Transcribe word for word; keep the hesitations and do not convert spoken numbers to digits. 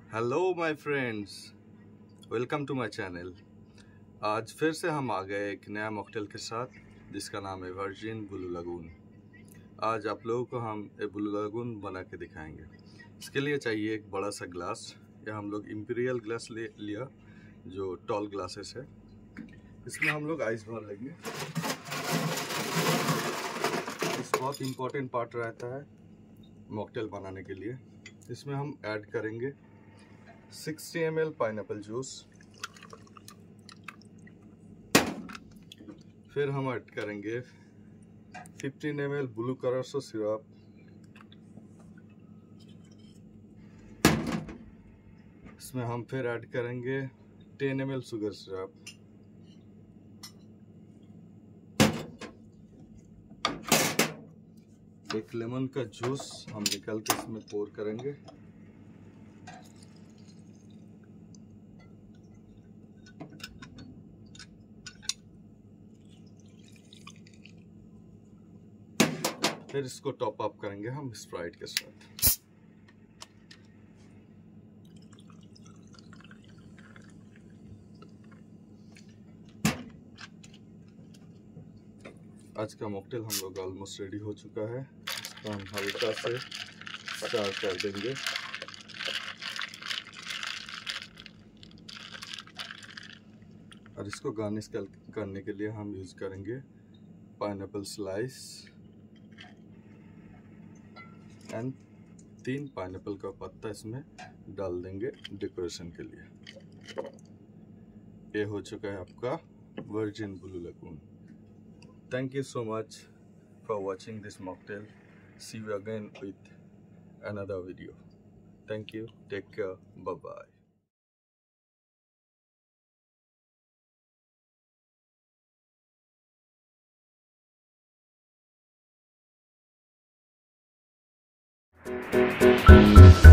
Hello my friends, welcome to my channel. आज फिर से हम आ गए एक नया मॉकटेल के साथ जिसका नाम है वर्जिन ब्लू लगून। आज आप लोगों को हम एक ब्लू लगून बना के दिखाएंगे। इसके लिए चाहिए एक बड़ा सा ग्लास, या हम लोग इंपीरियल ग्लास ले लिया जो टॉल ग्लासेस है। इसमें हम लोग आइस भर लेंगे। इस बहुत इम्पोर्टेंट पार्ट रहता है मॉकटेल बनाने के लिए। इसमें हम ऐड करेंगे sixty M L pineapple juice, फिर हम ऐड करेंगे fifteen M L blue curacao syrup, इसमें हम फिर ऐड करेंगे ten M L sugar syrup, एक लेमन का जूस हम निकाल के इसमें पोर करेंगे, फिर इसको टॉप अप करेंगे हम स्प्राइट के साथ। आज का मॉकटेल हम लोग ऑलमोस्ट रेडी हो चुका है। इसको हम हल्का से स्टार्ट कर देंगे। और इसको गार्निश करने के लिए हम यूज करेंगे पाइनएप्पल स्लाइस एंड तीन पाइनएप्पल का पत्ता इसमें डाल देंगे डेकोरेशन के लिए। ये हो चुका है आपका virgin blue lagoon. Thank you so much for watching this mocktail. See you again with another video. Thank you. Take care. Bye bye.